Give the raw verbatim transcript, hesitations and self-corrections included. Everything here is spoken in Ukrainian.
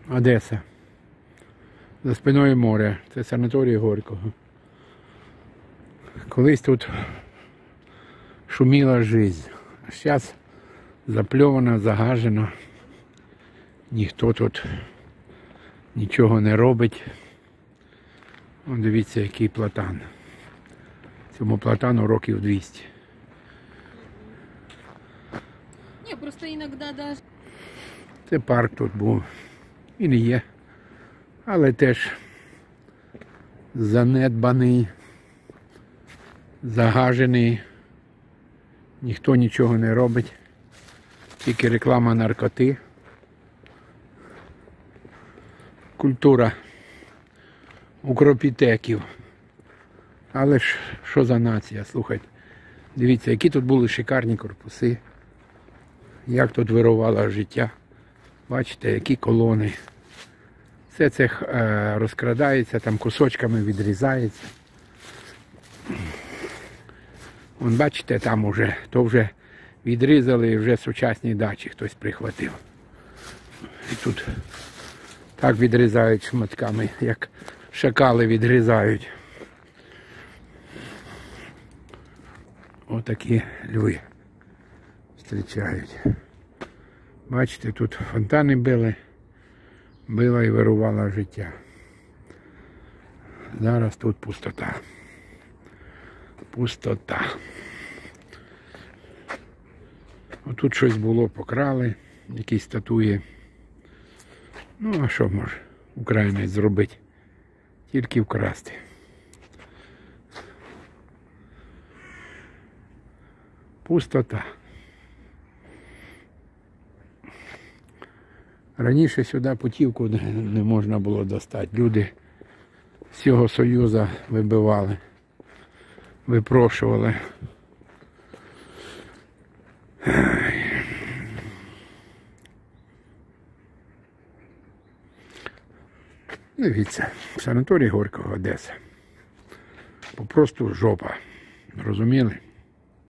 Одеса. За спиною море. Це санаторій Горького. Колись тут шуміла життя. А зараз запльована, загажена. Ніхто тут нічого не робить. О, дивіться, який платан. Цьому платану років двісті. Ні, просто іноді навіть... Це парк тут був. Він є. Але теж занедбаний, загажений. Ніхто нічого не робить. Тільки реклама наркоти. Культура укропітеків. Але ж що за нація, слухайте. Дивіться, які тут були шикарні корпуси. Як тут вирувало життя. Бачите, які колони. Все це е, розкрадається, там кусочками відрізається. Вон бачите, там уже, то вже відрізали і вже сучасні дачі хтось прихватив. І тут так відрізають шматками, як шакали відрізають. Отакі льви зустрічають. Бачите, тут фонтани били, била і вирувала життя. Зараз тут пустота. Пустота. Отут щось було, покрали, якісь статуї. Ну, а що може українець зробити? Тільки вкрасти. Пустота. Раніше сюди путівку не можна було достати. Люди з цього Союзу вибивали, випрошували. Дивіться, санаторій Горького, Одеса. Попросту жопа. Розуміли?